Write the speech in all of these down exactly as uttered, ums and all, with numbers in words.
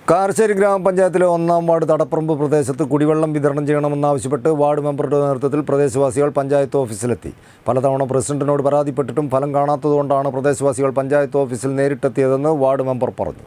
കാരശ്ശേരി ഗ്രാമപഞ്ചായത്തിലെ ഒന്നാം വാർഡ് തടപ്പറമ്പ് പ്രദേശത്ത് കുടിവെള്ളം വിതരണം ചെയ്യണമെന്നാവശ്യപ്പെട്ട് വാർഡ് മെമ്പറുടെ നേതൃത്വത്തിൽ പ്രദേശവാസികൾ പഞ്ചായത്ത് ഓഫീസിലെത്തി. പലതവണ പ്രസിഡന്റിനോട് പരാതിപ്പെട്ടിട്ടും ഫലം കാണാത്തതുകൊണ്ടാണ് പ്രദേശവാസികൾ പഞ്ചായത്ത് ഓഫീസിൽ നേരിട്ടെത്തിയതെന്ന് വാർഡ് മെമ്പർ പറഞ്ഞു.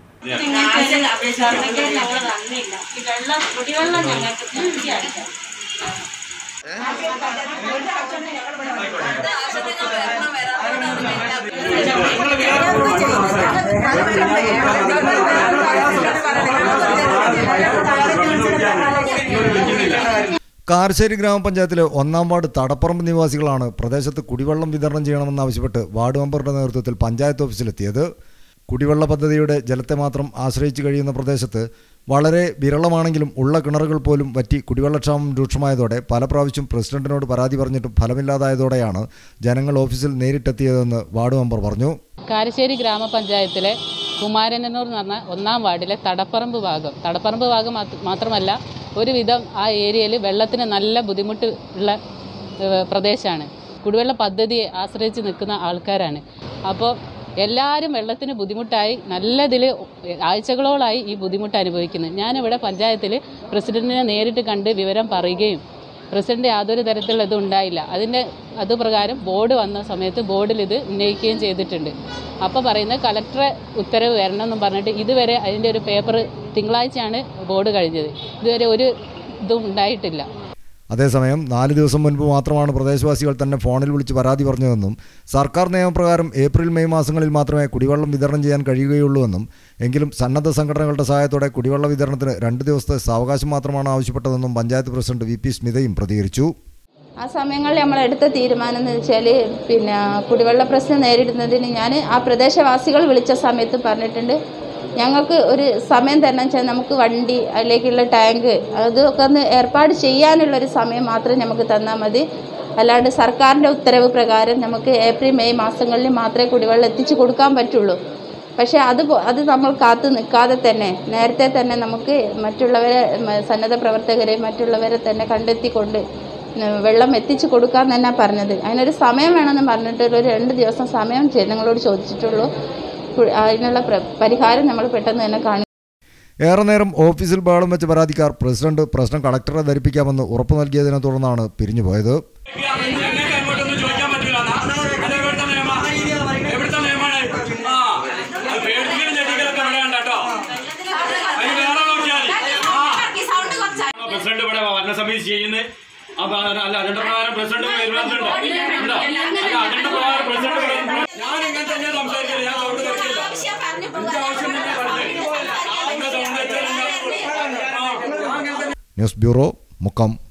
കാരശ്ശേരി ഗ്രാമപഞ്ചായത്തിലെ ഒന്നാം വാർഡ് തടപ്പറമ്പ് നിവാസികളാണ് പ്രദേശത്ത് കുടിവെള്ളം വിതരണം ചെയ്യണമെന്നാവശ്യപ്പെട്ട് വാർഡ് മെമ്പറുടെ നേതൃത്വത്തിൽ പഞ്ചായത്ത് ഓഫീസിലെത്തിയത്. കുടിവെള്ള പദ്ധതിയുടെ ജലത്തെ മാത്രം ആശ്രയിച്ച് കഴിയുന്ന പ്രദേശത്ത് വളരെ വിരളമാണെങ്കിലും ഉള്ള കിണറുകൾ പോലും വറ്റി കുടിവെള്ളക്ഷാമം രൂക്ഷമായതോടെ പല പ്രാവശ്യം പ്രസിഡന്റിനോട് പരാതി പറഞ്ഞിട്ടും ഫലമില്ലാതായതോടെയാണ് ജനങ്ങൾ ഓഫീസിൽ നേരിട്ടെത്തിയതെന്ന് വാർഡ് മെമ്പർ പറഞ്ഞു. കാരശ്ശേരി ഗ്രാമപഞ്ചായത്തിലെ കുമാരനന്നൂർ എന്ന് പറഞ്ഞ ഒന്നാം വാർഡിലെ തടപ്പറമ്പ് ഭാഗം തടപ്പറമ്പ് ഭാഗം മാത്രമല്ല ഒരുവിധം ആ ഏരിയയിൽ വെള്ളത്തിന് നല്ല ബുദ്ധിമുട്ട് ഉള്ള പ്രദേശമാണ്. കുടിവെള്ള പദ്ധതിയെ ആശ്രയിച്ച് നിൽക്കുന്ന ആൾക്കാരാണ്. അപ്പോൾ എല്ലാവരും വെള്ളത്തിന് ബുദ്ധിമുട്ടായി നല്ലതിൽ ആഴ്ചകളോളായി ഈ ബുദ്ധിമുട്ട് അനുഭവിക്കുന്നത്. ഞാനിവിടെ പഞ്ചായത്തിൽ പ്രസിഡന്റിനെ നേരിട്ട് കണ്ട് വിവരം പറയുകയും പ്രസിഡന്റ് യാതൊരു തരത്തിലുള്ള ഇതും ഉണ്ടായില്ല. അതിൻ്റെ അതുപ്രകാരം ബോർഡ് വന്ന സമയത്ത് ബോർഡിൽ ഇത് ഉന്നയിക്കുകയും ചെയ്തിട്ടുണ്ട്. അപ്പോൾ പറയുന്നത് കലക്ടറെ ഉത്തരവ് വരണമെന്നും പറഞ്ഞിട്ട് ഇതുവരെ അതിൻ്റെ ഒരു പേപ്പർ തിങ്കളാഴ്ചയാണ് ബോർഡ് കഴിഞ്ഞത്. ഇതുവരെ ഒരു ഇതും ഉണ്ടായിട്ടില്ല. അതേസമയം നാല് ദിവസം മുൻപ് മാത്രമാണ് പ്രദേശവാസികൾ തന്നെ ഫോണിൽ വിളിച്ച് പരാതി പറഞ്ഞതെന്നും സർക്കാർ നിയമപ്രകാരം ഏപ്രിൽ മെയ് മാസങ്ങളിൽ മാത്രമേ കുടിവെള്ളം വിതരണം ചെയ്യാൻ കഴിയുകയുള്ളൂവെന്നും എങ്കിലും സന്നദ്ധ സംഘടനകളുടെ സഹായത്തോടെ കുടിവെള്ള വിതരണത്തിന് രണ്ട് ദിവസത്തെ സാവകാശം മാത്രമാണ് ആവശ്യപ്പെട്ടതെന്നും പഞ്ചായത്ത് പ്രസിഡന്റ് വി പി സ്മിതയും പ്രതികരിച്ചു. ആ സമയങ്ങളിൽ നമ്മൾ എടുത്ത തീരുമാനം എന്ന് വെച്ചാൽ പിന്നെ കുടിവെള്ള പ്രശ്നം നേരിടുന്നതിന് ഞാൻ ആ പ്രദേശവാസികൾ വിളിച്ച സമയത്ത് പറഞ്ഞിട്ടുണ്ട്, ഞങ്ങൾക്ക് ഒരു സമയം തരണം വെച്ചാൽ നമുക്ക് വണ്ടി അതിലേക്കുള്ള ടാങ്ക് അതൊക്കെ ഒന്ന് ഏർപ്പാട് ചെയ്യാനുള്ളൊരു സമയം മാത്രം നമുക്ക് തന്നാൽ മതി. അല്ലാണ്ട് സർക്കാരിൻ്റെ ഉത്തരവ് പ്രകാരം നമുക്ക് ഏപ്രിൽ മെയ് മാസങ്ങളിൽ മാത്രമേ കുടിവെള്ളം എത്തിച്ചു കൊടുക്കാൻ പറ്റുള്ളൂ. പക്ഷേ അത് അത് നമ്മൾ കാത്തു നിൽക്കാതെ തന്നെ നേരത്തെ തന്നെ നമുക്ക് മറ്റുള്ളവരെ സന്നദ്ധ പ്രവർത്തകരെ മറ്റുള്ളവരെ തന്നെ കണ്ടെത്തിക്കൊണ്ട് വെള്ളം എത്തിച്ചു കൊടുക്കാൻ തന്നെ പറഞ്ഞത്. അതിനൊരു സമയം വേണമെന്ന് പറഞ്ഞിട്ട് ഒരു രണ്ട് ദിവസം സമയം ജനങ്ങളോട് ചോദിച്ചിട്ടുള്ളൂ. അതിനുള്ള പരിഹാരം നമ്മൾ പെട്ടെന്ന് തന്നെ കാണും. ഏറെ നേരം ഓഫീസിൽ ബഹളം വെച്ച പരാതിക്കാർ പ്രസിഡന്റ് പ്രശ്നം കളക്ടറെ ധരിപ്പിക്കാമെന്ന് ഉറപ്പു നൽകിയതിനെ തുടർന്നാണ് പിരിഞ്ഞുപോയത്. News bureau, Mukkam.